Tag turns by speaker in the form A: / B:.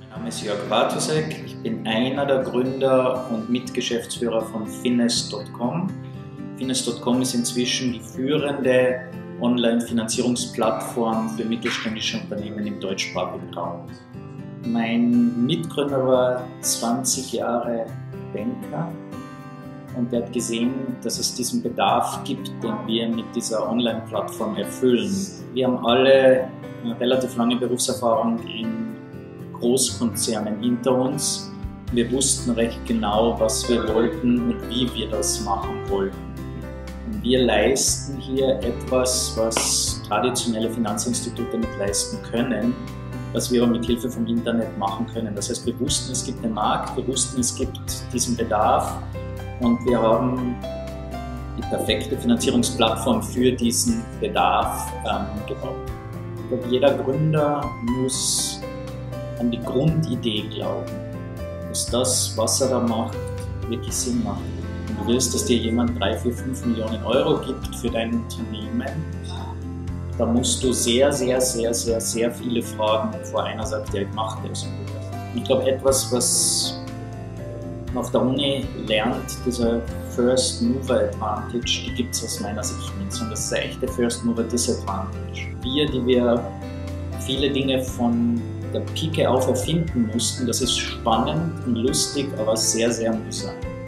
A: Mein Name ist Jörg Bartosek, ich bin einer der Gründer und Mitgeschäftsführer von Finest.com. Finest.com ist inzwischen die führende Online-Finanzierungsplattform für mittelständische Unternehmen im deutschsprachigen Raum. Mein Mitgründer war 20 Jahre Banker und der hat gesehen, dass es diesen Bedarf gibt, den wir mit dieser Online-Plattform erfüllen. Wir haben alle eine relativ lange Berufserfahrung in Großkonzernen hinter uns. Wir wussten recht genau, was wir wollten und wie wir das machen wollten. Und wir leisten hier etwas, was traditionelle Finanzinstitute nicht leisten können, was wir aber mit Hilfe vom Internet machen können. Das heißt, wir wussten, es gibt einen Markt, wir wussten, es gibt diesen Bedarf und wir haben die perfekte Finanzierungsplattform für diesen Bedarf gebaut. Ich glaube, jeder Gründer muss an die Grundidee glauben, dass das, was er da macht, wirklich Sinn macht. Und du willst, dass dir jemand 3, 4, 5 Millionen Euro gibt für dein Unternehmen, da musst du sehr viele Fragen, bevor einer sagt, ja, ich mache das. Ich glaube, etwas, was man auf der Uni lernt, dieser First Mover Advantage, die gibt es aus meiner Sicht nicht, sondern das ist eine echte First Mover Disadvantage. Die wir viele Dinge von der Pike auf erfinden mussten, das ist spannend und lustig, aber sehr mühsam.